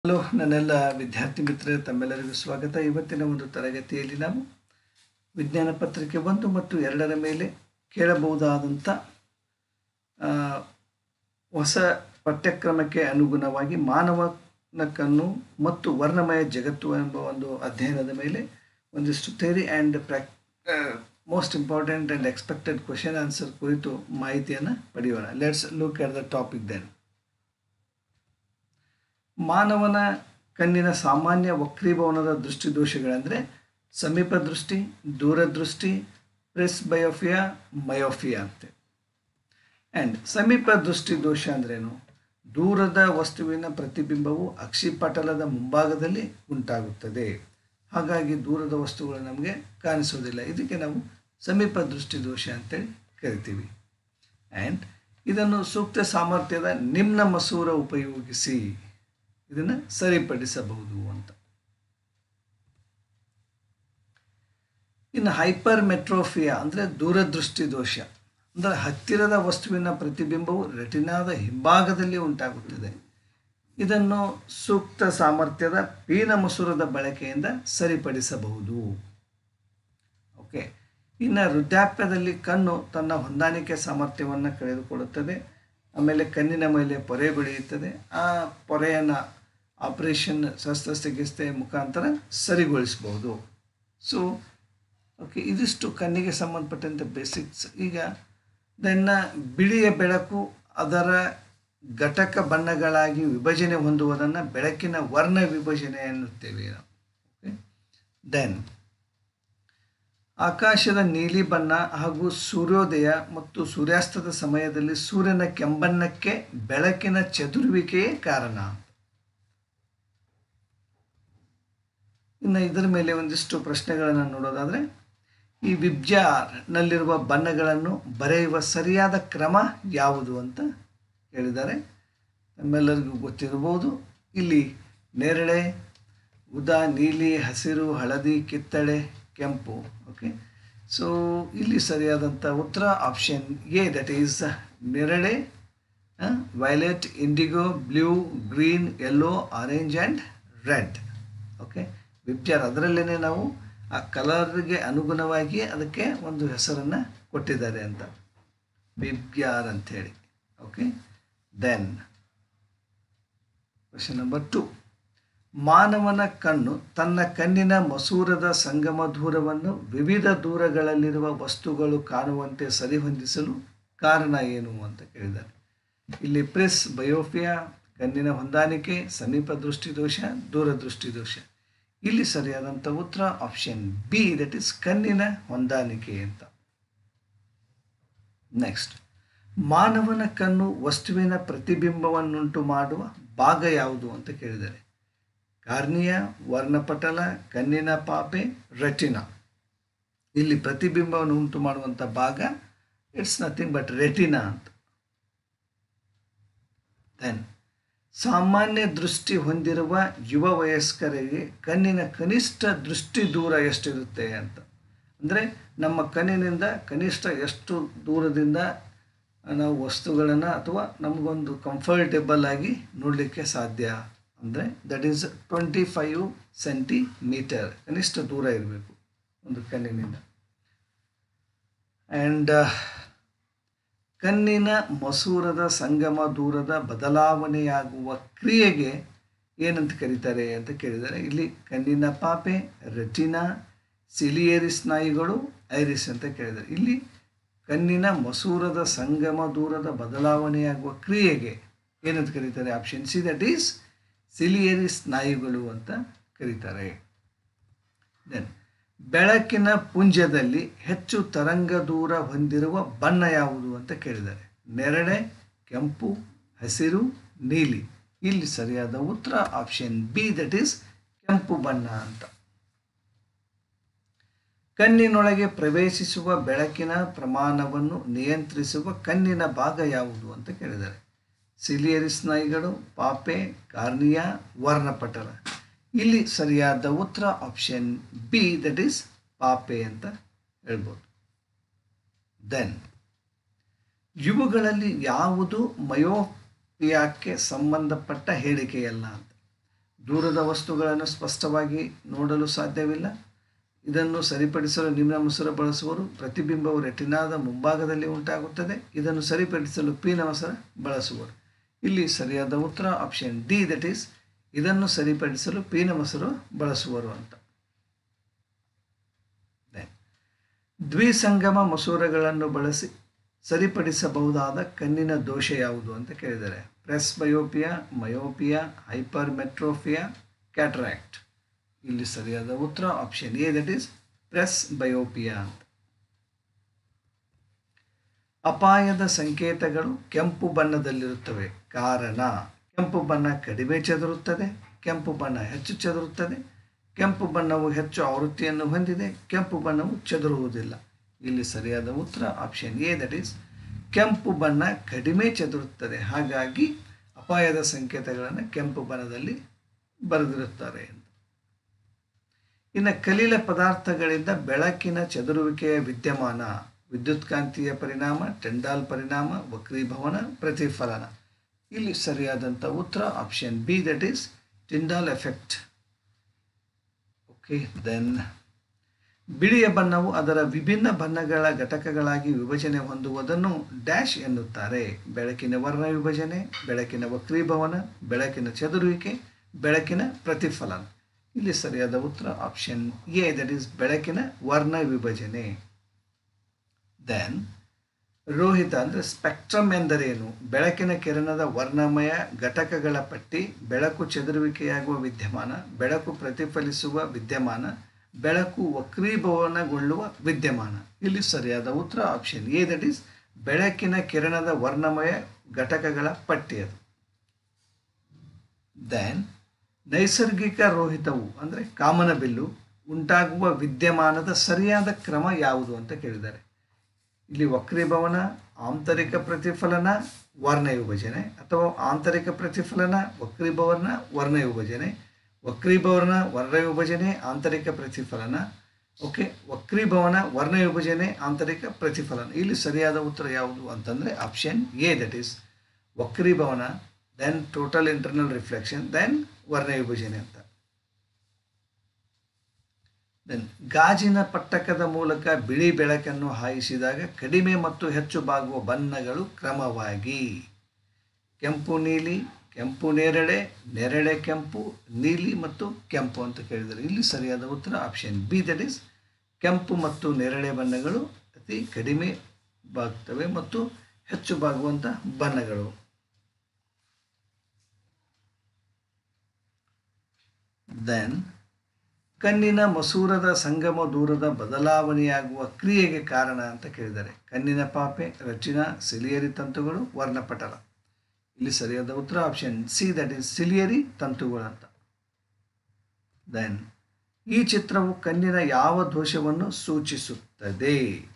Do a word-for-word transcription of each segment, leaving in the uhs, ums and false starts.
Hello ನನ್ನೆಲ್ಲ ವಿದ್ಯಾರ್ಥಿ ಮಿತ್ರರೇ, ತಮ್ಮೆಲ್ಲರಿಗೂ ಸ್ವಾಗತ. ಇವತ್ತಿನ ಒಂದು ತರಗತಿಯಲ್ಲಿ ನಾವು ವಿಜ್ಞಾನ ಪತ್ರಿಕೆ ಒಂದು ಮತ್ತು ಎರಡರ ಮೇಲೆ ಕೇಳಬಹುದಾದಂಥ ಹೊಸ ಪಠ್ಯಕ್ರಮಕ್ಕೆ ಅನುಗುಣವಾಗಿ ಮಾನವನ ಕಣ್ಣು ಮತ್ತು ವರ್ಣಮಯ ಜಗತ್ತು ಎಂಬ ಒಂದು ಅಧ್ಯಯನದ ಮೇಲೆ ಒಂದಿಷ್ಟು ಥಿಯರಿ ಆ್ಯಂಡ್ ಪ್ರಾಕ್ most important and expected question answer ಕುರಿತು ಮಾಹಿತಿಯನ್ನು ಪಡೆಯೋಣ. Let's look at the topic then. ಮಾನವನ ಕಣ್ಣಿನ ಸಾಮಾನ್ಯ ವಕ್ರೀಭವನದ ದೃಷ್ಟಿದೋಷಗಳೆಂದರೆ ಸಮೀಪ ದೃಷ್ಟಿ, ದೂರದೃಷ್ಟಿ, ಪ್ರೆಸ್ಬಯೋಫಿಯಾ, ಮಯೋಫಿಯಾ ಅಂತೆ. ಆ್ಯಂಡ್ ಸಮೀಪ ದೃಷ್ಟಿ ದೋಷ ಅಂದ್ರೇನು? ದೂರದ ವಸ್ತುವಿನ ಪ್ರತಿಬಿಂಬವು ಅಕ್ಷಿಪಟಲದ ಮುಂಭಾಗದಲ್ಲಿ ಉಂಟಾಗುತ್ತದೆ. ಹಾಗಾಗಿ ದೂರದ ವಸ್ತುಗಳು ನಮಗೆ ಕಾಣಿಸೋದಿಲ್ಲ. ಇದಕ್ಕೆ ನಾವು ಸಮೀಪ ದೃಷ್ಟಿ ದೋಷ ಅಂತೇಳಿ ಕರಿತೀವಿ. ಆ್ಯಂಡ್ ಇದನ್ನು ಸೂಕ್ತ ಸಾಮರ್ಥ್ಯದ ನಿಮ್ನ ಮಸೂರ ಉಪಯೋಗಿಸಿ ಇದನ್ನು ಸರಿಪಡಿಸಬಹುದು ಅಂತ. ಇನ್ನು ಹೈಪರ್ ಮೆಟ್ರೋಫಿಯಾ ಅಂದರೆ ದೂರದೃಷ್ಟಿ ದೋಷ. ಅಂದರೆ ಹತ್ತಿರದ ವಸ್ತುವಿನ ಪ್ರತಿಬಿಂಬವು ರೆಟಿನಾದ ಹಿಂಭಾಗದಲ್ಲಿ ಉಂಟಾಗುತ್ತದೆ. ಇದನ್ನು ಸೂಕ್ತ ಸಾಮರ್ಥ್ಯದ ಪೀನ ಮಸೂರದ ಬಳಕೆಯಿಂದ ಸರಿಪಡಿಸಬಹುದು. ಓಕೆ. ಇನ್ನು ವೃದ್ಧಾಪ್ಯದಲ್ಲಿ ಕಣ್ಣು ತನ್ನ ಹೊಂದಾಣಿಕೆ ಸಾಮರ್ಥ್ಯವನ್ನು ಕಳೆದುಕೊಳ್ಳುತ್ತದೆ. ಆಮೇಲೆ ಕಣ್ಣಿನ ಮೇಲೆ ಪೊರೆ ಬೆಳೆಯುತ್ತದೆ. ಆ ಪೊರೆಯನ್ನು ಆಪರೇಷನ್ ಶಸ್ತ್ರಚಿಕಿತ್ಸೆಯ ಮುಖಾಂತರ ಸರಿಗೊಳಿಸಬಹುದು. ಸೊ ಓಕೆ, ಇದಿಷ್ಟು ಕಣ್ಣಿಗೆ ಸಂಬಂಧಪಟ್ಟಂತೆ ಬೇಸಿಕ್ಸ್. ಈಗ ದೆನ್ನ ಬಿಳಿಯ ಬೆಳಕು ಅದರ ಘಟಕ ಬಣ್ಣಗಳಾಗಿ ವಿಭಜನೆ ಹೊಂದುವುದನ್ನು ಬೆಳಕಿನ ವರ್ಣ ವಿಭಜನೆ ಎನ್ನುತ್ತೇವೆ ನಾವು. ಓಕೆ. ದೆನ್ ಆಕಾಶದ ನೀಲಿ ಬಣ್ಣ ಹಾಗೂ ಸೂರ್ಯೋದಯ ಮತ್ತು ಸೂರ್ಯಾಸ್ತದ ಸಮಯದಲ್ಲಿ ಸೂರ್ಯನ ಕೆಂಬಣ್ಣಕ್ಕೆ ಬೆಳಕಿನ ಚದುರುವಿಕೆಯೇ ಕಾರಣ. ಇನ್ನು ಇದರ ಮೇಲೆ ಒಂದಿಷ್ಟು ಪ್ರಶ್ನೆಗಳನ್ನು ನೋಡೋದಾದರೆ, ಈ ವಿಬ್ಜಾರ್ನಲ್ಲಿರುವ ಬಣ್ಣಗಳನ್ನು ಬರೆಯುವ ಸರಿಯಾದ ಕ್ರಮ ಯಾವುದು ಅಂತ ಹೇಳಿದ್ದಾರೆ. ನಮ್ಮೆಲ್ಲರಿಗೂ ಗೊತ್ತಿರಬಹುದು. ಇಲ್ಲಿ ನೇರಳೆ, ಉದಾ, ನೀಲಿ, ಹಸಿರು, ಹಳದಿ, ಕಿತ್ತಳೆ, ಕೆಂಪು. ಓಕೆ. ಸೊ ಇಲ್ಲಿ ಸರಿಯಾದಂಥ ಉತ್ತರ ಆಪ್ಷನ್ ಎ, ದಟ್ ಈಸ್ ನೇರಳೆ, violet, indigo, blue, green, yellow, orange and red. Okay. VIBGYOR ಅದರಲ್ಲೇ ನಾವು ಆ ಕಲರ್ಗೆ ಅನುಗುಣವಾಗಿ ಅದಕ್ಕೆ ಒಂದು ಹೆಸರನ್ನು ಕೊಟ್ಟಿದ್ದಾರೆ ಅಂತ, ವಿಬ್ಜಾರ್ ಅಂಥೇಳಿ. Okay. Then question number two. ಮಾನವನ ಕಣ್ಣು ತನ್ನ ಕಣ್ಣಿನ ಮಸೂರದ ಸಂಗಮ ದೂರವನ್ನು ವಿವಿಧ ದೂರಗಳಲ್ಲಿರುವ ವಸ್ತುಗಳು ಕಾಣುವಂತೆ ಸರಿಹೊಂದಿಸಲು ಕಾರಣ ಏನು ಅಂತ ಕೇಳಿದ್ದಾರೆ. ಇಲ್ಲಿ ಪ್ರೆಸ್ ಬಯೋಫಿಯಾ, ಕಣ್ಣಿನ ಹೊಂದಾಣಿಕೆ, ಸಮೀಪ ದೃಷ್ಟಿದೋಷ, ದೂರದೃಷ್ಟಿದೋಷ. ಇಲ್ಲಿ ಸರಿಯಾದಂಥ ಉತ್ತರ ಆಪ್ಷನ್ ಬಿ, ದಟ್ ಈಸ್ ಕಣ್ಣಿನ ಹೊಂದಾಣಿಕೆ ಅಂತ. ನೆಕ್ಸ್ಟ್, ಮಾನವನ ಕಣ್ಣು ವಸ್ತುವಿನ ಪ್ರತಿಬಿಂಬವನ್ನುಂಟು ಮಾಡುವ ಭಾಗ ಯಾವುದು ಅಂತ ಕೇಳಿದ್ದಾರೆ. ಕಾರ್ನಿಯಾ, ವರ್ಣಪಟಲ, ಕಣ್ಣಿನ ಪಾಪೆ, ರೆಟಿನಾ. ಇಲ್ಲಿ ಪ್ರತಿಬಿಂಬವನ್ನು ಉಂಟು ಮಾಡುವಂಥ ಭಾಗ ಇಟ್ಸ್ ನಥಿಂಗ್ ಬಟ್ ರೆಟಿನಾ ಅಂತ. ದೆನ್ ಸಾಮಾನ್ಯ ದೃಷ್ಟಿ ಹೊಂದಿರುವ ಯುವ ವಯಸ್ಕರಿಗೆ ಕಣ್ಣಿನ ಕನಿಷ್ಠ ದೃಷ್ಟಿ ದೂರ ಎಷ್ಟಿರುತ್ತೆ ಅಂತ. ಅಂದರೆ ನಮ್ಮ ಕಣ್ಣಿನಿಂದ ಕನಿಷ್ಠ ಎಷ್ಟು ದೂರದಿಂದ ನಾವು ವಸ್ತುಗಳನ್ನು ಅಥವಾ ನಮಗೊಂದು ಕಂಫರ್ಟೇಬಲ್ ಆಗಿ ನೋಡಲಿಕ್ಕೆ ಸಾಧ್ಯ ಅಂದರೆ that is twenty five centimetre ಕನಿಷ್ಠ ದೂರ ಇರಬೇಕು ಒಂದು ಕಣ್ಣಿನಿಂದ. ಆ್ಯಂಡ್ ಕಣ್ಣಿನ ಮಸೂರದ ಸಂಗಮ ದೂರದ ಬದಲಾವಣೆಯಾಗುವ ಕ್ರಿಯೆಗೆ ಏನಂತ ಕರೀತಾರೆ ಅಂತ ಕೇಳಿದ್ದಾರೆ. ಇಲ್ಲಿ ಕಣ್ಣಿನ ಪಾಪೆ, ರೆಟಿನಾ, ಸಿಲಿಯರಿ ಸ್ನಾಯುಗಳು, ಐರಿಸ್ ಅಂತ ಕೇಳಿದ್ದಾರೆ. ಇಲ್ಲಿ ಕಣ್ಣಿನ ಮಸೂರದ ಸಂಗಮ ದೂರದ ಬದಲಾವಣೆಯಾಗುವ ಕ್ರಿಯೆಗೆ ಏನಂತ ಕರೀತಾರೆ? Option C, that is ciliary ಸ್ನಾಯುಗಳು ಅಂತ ಕರೀತಾರೆ. ದೆನ್ ಬೆಳಕಿನ ಪುಂಜದಲ್ಲಿ ಹೆಚ್ಚು ತರಂಗ ದೂರ ಹೊಂದಿರುವ ಬಣ್ಣ ಯಾವುದು ಅಂತ ಕೇಳಿದ್ದಾರೆ. ನೇರಳೆ, ಕೆಂಪು, ಹಸಿರು, ನೀಲಿ. ಇಲ್ಲಿ ಸರಿಯಾದ ಉತ್ತರ ಆಪ್ಷನ್ ಬಿ, ದಟ್ ಈಸ್ ಕೆಂಪು ಬಣ್ಣ ಅಂತ. ಕಣ್ಣಿನೊಳಗೆ ಪ್ರವೇಶಿಸುವ ಬೆಳಕಿನ ಪ್ರಮಾಣವನ್ನು ನಿಯಂತ್ರಿಸುವ ಕಣ್ಣಿನ ಭಾಗ ಯಾವುದು ಅಂತ ಕೇಳಿದ್ದಾರೆ. ಸಿಲಿಯರಿ ಸ್ನಾಯುಗಳು, ಪಾಪೆ, ಕಾರ್ನಿಯಾ, ವರ್ಣಪಟಲ. ಇಲ್ಲಿ ಸರಿಯಾದ ಉತ್ತರ ಆಪ್ಷನ್ ಬಿ, ದಟ್ ಈಸ್ ಪಾಪೆ ಅಂತ ಹೇಳ್ಬೋದು. ದೆನ್ ಇವುಗಳಲ್ಲಿ ಯಾವುದು ಮಯೋಪಿಯಾಕ್ಕೆ ಸಂಬಂಧಪಟ್ಟ ಹೇಳಿಕೆಯಲ್ಲ ಅಂತ. ದೂರದ ವಸ್ತುಗಳನ್ನು ಸ್ಪಷ್ಟವಾಗಿ ನೋಡಲು ಸಾಧ್ಯವಿಲ್ಲ. ಇದನ್ನು ಸರಿಪಡಿಸಲು ನಿಮ್ನಾಮಸೂರ ಬಳಸುವರು. ಪ್ರತಿಬಿಂಬವು ರೆಟಿನಾದ ಮುಂಭಾಗದಲ್ಲಿ ಉಂಟಾಗುತ್ತದೆ. ಇದನ್ನು ಸರಿಪಡಿಸಲು ಪೀನಮಸೂರ ಬಳಸುವರು. ಇಲ್ಲಿ ಸರಿಯಾದ ಉತ್ತರ ಆಪ್ಷನ್ ಡಿ, ದಟ್ ಈಸ್ ಇದನ್ನು ಸರಿಪಡಿಸಲು ಪೀನಮಸೂರ ಬಳಸುವರು ಅಂತ. ದ್ವಿಸಂಗಮ ಮಸೂರಗಳನ್ನು ಬಳಸಿ ಸರಿಪಡಿಸಬಹುದಾದ ಕಣ್ಣಿನ ದೋಷ ಯಾವುದು ಅಂತ ಕೇಳಿದ್ದಾರೆ. Presbyopia, myopia, hypermetropia, cataract. ಇಲ್ಲಿ ಸರಿಯಾದ ಉತ್ತರ option A, that is presbyopia ಅಂತ. ಅಪಾಯದ ಸಂಕೇತಗಳು ಕೆಂಪು ಬಣ್ಣದಲ್ಲಿರುತ್ತವೆ. ಕಾರಣ: ಕೆಂಪು ಬಣ್ಣ ಕಡಿಮೆ ಚದುರುತ್ತದೆ, ಕೆಂಪು ಬಣ್ಣ ಹೆಚ್ಚು ಚದುರುತ್ತದೆ, ಕೆಂಪು ಬಣ್ಣವು ಹೆಚ್ಚು ಆವೃತ್ತಿಯನ್ನು ಹೊಂದಿದೆ, ಕೆಂಪು ಬಣ್ಣವು ಚದುರುವುದಿಲ್ಲ. ಇಲ್ಲಿ ಸರಿಯಾದ ಉತ್ತರ ಆಪ್ಷನ್ ಎ, ದಟ್ ಈಸ್ ಕೆಂಪು ಬಣ್ಣ ಕಡಿಮೆ ಚದುರುತ್ತದೆ. ಹಾಗಾಗಿ ಅಪಾಯದ ಸಂಕೇತಗಳನ್ನು ಕೆಂಪು ಬಣ್ಣದಲ್ಲಿ ಬರೆದಿರುತ್ತಾರೆ ಅಂತ. ಇನ್ನು ಕಲಿಲ ಪದಾರ್ಥಗಳಿಂದ ಬೆಳಕಿನ ಚದುರುವಿಕೆಯ ವಿದ್ಯಮಾನ: ವಿದ್ಯುತ್ಕಾಂತೀಯ ಪರಿಣಾಮ, ಟೆಂಡಾಲ್ ಪರಿಣಾಮ, ವಕ್ರೀಭವನ, ಪ್ರತಿಫಲನ. ಇಲ್ಲಿ ಸರಿಯಾದಂಥ ಉತ್ತರ option B, that is Tyndall effect. Okay, then ಬಿಳಿಯ ಬಣ್ಣವು ಅದರ ವಿಭಿನ್ನ ಬಣ್ಣಗಳ ಘಟಕಗಳಾಗಿ ವಿಭಜನೆ ಹೊಂದುವುದನ್ನು ಡ್ಯಾಶ್ ಎನ್ನುತ್ತಾರೆ. ಬೆಳಕಿನ ವರ್ಣ ವಿಭಜನೆ, ಬೆಳಕಿನ ವಕ್ರೀಭವನ, ಬೆಳಕಿನ ಚದುರುವಿಕೆ, ಬೆಳಕಿನ ಪ್ರತಿಫಲನ. ಇಲ್ಲಿ ಸರಿಯಾದ ಉತ್ತರ ಆಪ್ಷನ್ ಎ, ದಟ್ ಈಸ್ ಬೆಳಕಿನ ವರ್ಣ ವಿಭಜನೆ. ದೆನ್ ರೋಹಿತ ಅಂದರೆ ಸ್ಪೆಕ್ಟ್ರಮ್ ಎಂದರೇನು? ಬೆಳಕಿನ ಕಿರಣದ ವರ್ಣಮಯ ಘಟಕಗಳ ಪಟ್ಟಿ, ಬೆಳಕು ಚದುರುವಿಕೆಯಾಗುವ ವಿದ್ಯಮಾನ, ಬೆಳಕು ಪ್ರತಿಫಲಿಸುವ ವಿದ್ಯಮಾನ, ಬೆಳಕು ವಕ್ರೀಭವನಗೊಳ್ಳುವ ವಿದ್ಯಮಾನ. ಇಲ್ಲಿ ಸರಿಯಾದ ಉತ್ತರ ಆಪ್ಷನ್ ಎ, ದಟ್ ಈಸ್ ಬೆಳಕಿನ ಕಿರಣದ ವರ್ಣಮಯ ಘಟಕಗಳ ಪಟ್ಟಿ ಅದು. ದೆನ್ ನೈಸರ್ಗಿಕ ರೋಹಿತವು ಅಂದರೆ ಕಾಮನಬಿಲ್ಲು ಉಂಟಾಗುವ ವಿದ್ಯಮಾನದ ಸರಿಯಾದ ಕ್ರಮ ಯಾವುದು ಅಂತ ಕೇಳಿದ್ದಾರೆ. ಇಲ್ಲಿ ವಕ್ರೀಭವನ, ಆಂತರಿಕ ಪ್ರತಿಫಲನ, ವರ್ಣ ವಿಭಜನೆ, ಅಥವಾ ಆಂತರಿಕ ಪ್ರತಿಫಲನ, ವಕ್ರೀಭವನ, ವರ್ಣ ವಿಭಜನೆ, ವಕ್ರೀಭವನ, ವರ್ಣ ವಿಭಜನೆ, ಆಂತರಿಕ ಪ್ರತಿಫಲನ. ಓಕೆ, ವಕ್ರೀಭವನ, ವರ್ಣ ವಿಭಜನೆ, ಆಂತರಿಕ ಪ್ರತಿಫಲನ. ಇಲ್ಲಿ ಸರಿಯಾದ ಉತ್ತರ ಯಾವುದು ಅಂತಂದರೆ ಆಪ್ಷನ್ ಎ, ದಟ್ ಈಸ್ ವಕ್ರೀಭವನ, then total internal reflection, then ವರ್ಣ ವಿಭಜನೆ ಅಂತ. ದೆನ್ ಗಾಜಿನ ಪಟ್ಟಕದ ಮೂಲಕ ಬಿಳಿ ಬೆಳಕನ್ನು ಹಾಯಿಸಿದಾಗ ಕಡಿಮೆ ಮತ್ತು ಹೆಚ್ಚು ಬಾಗುವ ಬಣ್ಣಗಳು ಕ್ರಮವಾಗಿ ಕೆಂಪು, ನೀಲಿ, ಕೆಂಪು ನೇರಳೆ, ನೇರಳೆ ಕೆಂಪು, ನೀಲಿ ಮತ್ತು ಕೆಂಪು ಅಂತ ಕೇಳಿದ್ದಾರೆ. ಇಲ್ಲಿ ಸರಿಯಾದ ಉತ್ತರ ಆಪ್ಷನ್ ಬಿ, ದಟ್ ಈಸ್ ಕೆಂಪು ಮತ್ತು ನೇರಳೆ ಬಣ್ಣಗಳು ಅತಿ ಕಡಿಮೆ ಬಾಗ್ತವೆ ಮತ್ತು ಹೆಚ್ಚು ಬಾಗುವಂಥ ಬಣ್ಣಗಳು. ದೆನ್ ಕಣ್ಣಿನ ಮಸೂರದ ಸಂಗಮ ದೂರದ ಬದಲಾವಣೆಯಾಗುವ ಕ್ರಿಯೆಗೆ ಕಾರಣ ಅಂತ ಕೇಳಿದ್ದಾರೆ. ಕಣ್ಣಿನ ಪಾಪೆ, ರೆಟಿನಾ, ಸಿಲಿಯರಿ ತಂತುಗಳು, ವರ್ಣಪಟಲ. ಇಲ್ಲಿ ಸರಿಯಾದ ಉತ್ತರ option C, that is ciliary ತಂತುಗಳು ಅಂತ. ದೆನ್ ಈ ಚಿತ್ರವು ಕಣ್ಣಿನ ಯಾವ ದೋಷವನ್ನು ಸೂಚಿಸುತ್ತದೆ?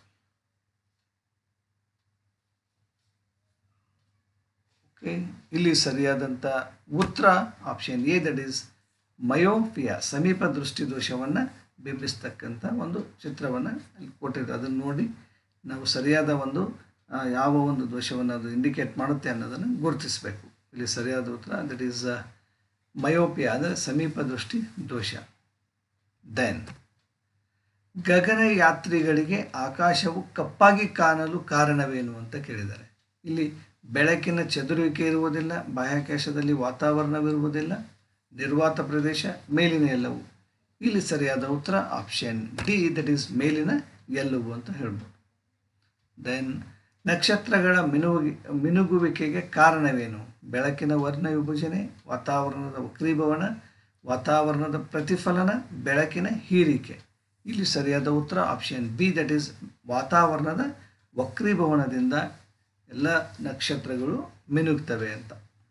ಓಕೆ, ಇಲ್ಲಿ ಸರಿಯಾದಂಥ ಉತ್ತರ option A, that is myopia, ಸಮೀಪ ದೃಷ್ಟಿ ದೋಷವನ್ನು ಬಿಂಬಿಸ್ತಕ್ಕಂಥ ಒಂದು ಚಿತ್ರವನ್ನು ಅಲ್ಲಿ ಕೊಟ್ಟಿದ್ದು. ಅದನ್ನು ನೋಡಿ ನಾವು ಸರಿಯಾದ ಒಂದು ಯಾವ ಒಂದು ದೋಷವನ್ನು ಅದು ಇಂಡಿಕೇಟ್ ಮಾಡುತ್ತೆ ಅನ್ನೋದನ್ನು ಗುರುತಿಸಬೇಕು. ಇಲ್ಲಿ ಸರಿಯಾದ ಉತ್ತರ ದಟ್ ಈಸ್ ಮಯೋಪಿಯಾ ಅಂದರೆ ಸಮೀಪ ದೃಷ್ಟಿ ದೋಷ. ದೆನ್ ಗಗನಯಾತ್ರಿಗಳಿಗೆ ಆಕಾಶವು ಕಪ್ಪಾಗಿ ಕಾಣಲು ಕಾರಣವೇನು ಅಂತ ಕೇಳಿದ್ದಾರೆ. ಇಲ್ಲಿ ಬೆಳಕಿನ ಚದುರುವಿಕೆ ಇರುವುದಿಲ್ಲ, ಬಾಹ್ಯಾಕಾಶದಲ್ಲಿ ವಾತಾವರಣವಿರುವುದಿಲ್ಲ, ನಿರ್ವಾತ ಪ್ರದೇಶ, ಮೇಲಿನ ಎಲ್ಲವು. ಇಲ್ಲಿ ಸರಿಯಾದ ಉತ್ತರ ಆಪ್ಷನ್ ಡಿ, ದಟ್ ಈಸ್ ಮೇಲಿನ ಎಲ್ಲವು ಅಂತ ಹೇಳ್ಬೋದು. ದೆನ್ ನಕ್ಷತ್ರಗಳ ಮಿನುಗಿ ಮಿನುಗುವಿಕೆಗೆ ಕಾರಣವೇನು? ಬೆಳಕಿನ ವರ್ಣ ವಿಭಜನೆ, ವಾತಾವರಣದ ವಕ್ರೀಭವನ, ವಾತಾವರಣದ ಪ್ರತಿಫಲನ, ಬೆಳಕಿನ ಹೀರಿಕೆ. ಇಲ್ಲಿ ಸರಿಯಾದ ಉತ್ತರ ಆಪ್ಷನ್ ಬಿ, ದಟ್ ಈಸ್ ವಾತಾವರಣದ ವಕ್ರೀಭವನದಿಂದ ಎಲ್ಲ ನಕ್ಷತ್ರಗಳು ಮಿನುಗ್ತವೆ ಅಂತ.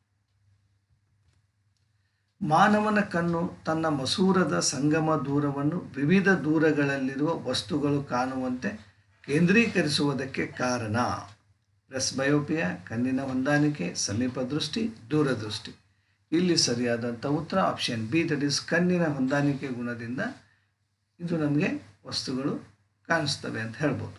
ಮಾನವನ ಕಣ್ಣು ತನ್ನ ಮಸೂರದ ಸಂಗಮ ದೂರವನ್ನು ವಿವಿಧ ದೂರಗಳಲ್ಲಿರುವ ವಸ್ತುಗಳು ಕಾಣುವಂತೆ ಕೇಂದ್ರೀಕರಿಸುವುದಕ್ಕೆ ಕಾರಣ ಪ್ರೆಸ್ಬಯೋಪಿಯಾ, ಕಣ್ಣಿನ ಹೊಂದಾಣಿಕೆ, ಸಮೀಪ ದೃಷ್ಟಿ, ದೂರದೃಷ್ಟಿ. ಇಲ್ಲಿ ಸರಿಯಾದಂಥ ಉತ್ತರ ಆಪ್ಷನ್ ಬಿ, ದಟ್ ಈಸ್ ಕಣ್ಣಿನ ಹೊಂದಾಣಿಕೆ ಗುಣದಿಂದ ಇದು ನಮಗೆ ವಸ್ತುಗಳು ಕಾಣಿಸ್ತವೆ ಅಂತ ಹೇಳ್ಬೋದು.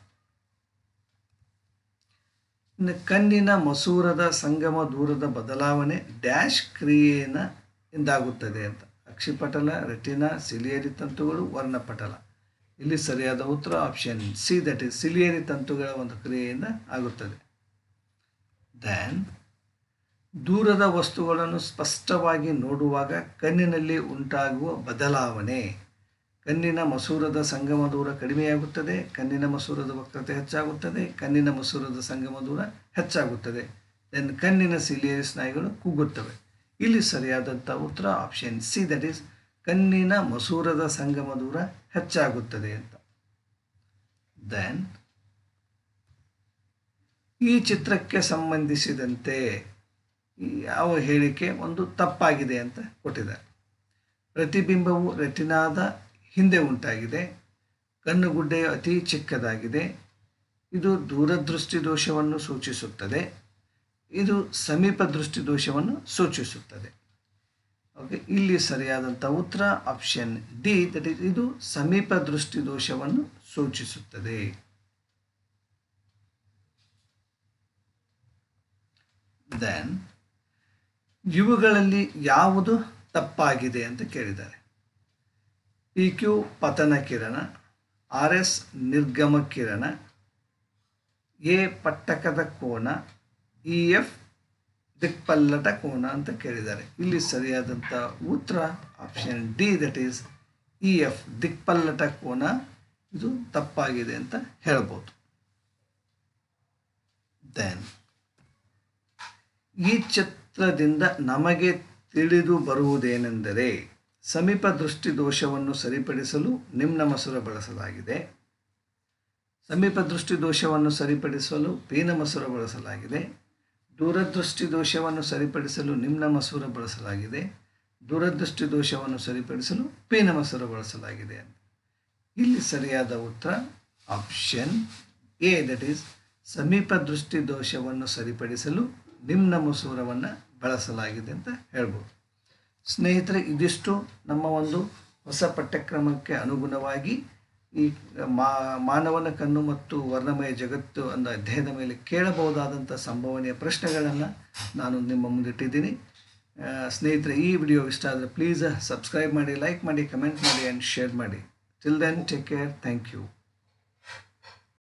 ಇನ್ನು ಕಣ್ಣಿನ ಮಸೂರದ ಸಂಗಮ ದೂರದ ಬದಲಾವಣೆ ಡ್ಯಾಶ್ ಕ್ರಿಯೆನ ಇಂದಾಗುತ್ತದೆ ಅಂತ. ಅಕ್ಷಿಪಟಲ, ರೆಟಿನಾ, ಸಿಲಿಯರಿ ತಂತುಗಳು, ವರ್ಣಪಟಲ. ಇಲ್ಲಿ ಸರಿಯಾದ ಉತ್ತರ option C, that is ciliary ತಂತುಗಳ ಒಂದು ಕ್ರಿಯೆಯಿಂದ ಆಗುತ್ತದೆ. ದೆನ್ ದೂರದ ವಸ್ತುಗಳನ್ನು ಸ್ಪಷ್ಟವಾಗಿ ನೋಡುವಾಗ ಕಣ್ಣಿನಲ್ಲಿ ಉಂಟಾಗುವ ಬದಲಾವಣೆ. ಕಣ್ಣಿನ ಮಸೂರದ ಸಂಗಮ ದೂರ ಕಡಿಮೆಯಾಗುತ್ತದೆ, ಕಣ್ಣಿನ ಮಸೂರದ ವಕ್ರತೆ ಹೆಚ್ಚಾಗುತ್ತದೆ, ಕಣ್ಣಿನ ಮಸೂರದ ಸಂಗಮ ದೂರ ಹೆಚ್ಚಾಗುತ್ತದೆ. ದೆನ್ ಕಣ್ಣಿನ ಸಿಲಿಯರಿ ಸ್ನಾಯುಗಳು ಕುಗ್ಗುತ್ತವೆ. ಇಲ್ಲಿ ಸರಿಯಾದಂಥ ಉತ್ತರ ಆಪ್ಷನ್ ಸಿ, ದಟ್ ಈಸ್ ಕಣ್ಣಿನ ಮಸೂರದ ಸಂಗಮ ದೂರ ಹೆಚ್ಚಾಗುತ್ತದೆ ಅಂತ. ದೆನ್ ಈ ಚಿತ್ರಕ್ಕೆ ಸಂಬಂಧಿಸಿದಂತೆ ಯಾವ ಹೇಳಿಕೆ ಒಂದು ತಪ್ಪಾಗಿದೆ ಅಂತ ಕೊಟ್ಟಿದ್ದಾರೆ. ಪ್ರತಿಬಿಂಬವು ರೆಟಿನಾದ ಹಿಂದೆ ಉಂಟಾಗಿದೆ, ಕಣ್ಣುಗುಡ್ಡೆಯು ಅತಿ ಚಿಕ್ಕದಾಗಿದೆ, ಇದು ದೂರದೃಷ್ಟಿ ದೋಷವನ್ನು ಸೂಚಿಸುತ್ತದೆ, ಇದು ಸಮೀಪ ದೃಷ್ಟಿ ದೋಷವನ್ನು ಸೂಚಿಸುತ್ತದೆ. ಓಕೆ, ಇಲ್ಲಿ ಸರಿಯಾದಂಥ ಉತ್ತರ ಆಪ್ಷನ್ ಡಿ, ದಟ್ ಈಸ್ ಇದು ಸಮೀಪ ದೃಷ್ಟಿ ದೋಷವನ್ನು ಸೂಚಿಸುತ್ತದೆ. ದೆನ್ ಇವುಗಳಲ್ಲಿ ಯಾವುದು ತಪ್ಪಾಗಿದೆ ಅಂತ ಕೇಳಿದ್ದಾರೆ. ಪಿ ಕ್ಯೂ ಪತನ ಕಿರಣ, ಆರ್ ಎಸ್ ನಿರ್ಗಮ ಕಿರಣ, ಎ ಪಟ್ಟಕದ ಕೋನ, ಇ ಎಫ್ ದಿಕ್ಪಲ್ಲಟ ಕೋನ ಅಂತ ಕೇಳಿದ್ದಾರೆ. ಇಲ್ಲಿ ಸರಿಯಾದಂಥ ಉತ್ತರ option D, that is E F ದಿಕ್ಪಲ್ಲಟ ಕೋನ, ಇದು ತಪ್ಪಾಗಿದೆ ಅಂತ ಹೇಳ್ಬೋದು. ದೆನ್ ಈ ಚಿತ್ರದಿಂದ ನಮಗೆ ತಿಳಿದು ಬರುವುದೇನೆಂದರೆ ಸಮೀಪ ದೃಷ್ಟಿ ದೋಷವನ್ನು ಸರಿಪಡಿಸಲು ನಿಮ್ನ ಮಸೂರ ಬಳಸಲಾಗಿದೆ, ಸಮೀಪ ದೃಷ್ಟಿ ದೋಷವನ್ನು ಸರಿಪಡಿಸಲು ಪೀನ ಮಸೂರ ಬಳಸಲಾಗಿದೆ, ದೂರದೃಷ್ಟಿ ದೋಷವನ್ನು ಸರಿಪಡಿಸಲು ನಿಮ್ನ ಮಸೂರ ಬಳಸಲಾಗಿದೆ, ದೂರದೃಷ್ಟಿ ದೋಷವನ್ನು ಸರಿಪಡಿಸಲು ಪೀನ ಮಸೂರ ಬಳಸಲಾಗಿದೆ. ಇಲ್ಲಿ ಸರಿಯಾದ ಉತ್ತರ ಆಪ್ಷನ್ ಎ, ದಟ್ ಈಸ್ ಸಮೀಪ ದೃಷ್ಟಿ ದೋಷವನ್ನು ಸರಿಪಡಿಸಲು ನಿಮ್ನ ಮಸೂರವನ್ನು ಬಳಸಲಾಗಿದೆ ಅಂತ ಹೇಳ್ಬೋದು. ಸ್ನೇಹಿತರೆ, ಇದಿಷ್ಟು ನಮ್ಮ ಒಂದು ಹೊಸ ಪಠ್ಯಕ್ರಮಕ್ಕೆ ಅನುಗುಣವಾಗಿ ಈ ಮಾ ಮಾನವನ ಕಣ್ಣು ಮತ್ತು ವರ್ಣಮಯ ಜಗತ್ತು ಅನ್ನೋ ಅಧ್ಯಯನದ ಮೇಲೆ ಕೇಳಬಹುದಾದಂಥ ಸಂಭವನೀಯ ಪ್ರಶ್ನೆಗಳನ್ನು ನಾನು ನಿಮ್ಮ ಮುಂದಿಟ್ಟಿದ್ದೀನಿ. ಸ್ನೇಹಿತರೆ, ಈ ವಿಡಿಯೋ ಇಷ್ಟ ಆದರೆ ಪ್ಲೀಸ್ ಸಬ್ಸ್ಕ್ರೈಬ್ ಮಾಡಿ, ಲೈಕ್ ಮಾಡಿ, ಕಮೆಂಟ್ ಮಾಡಿ ಆ್ಯಂಡ್ ಶೇರ್ ಮಾಡಿ. Till then, take care, thank you.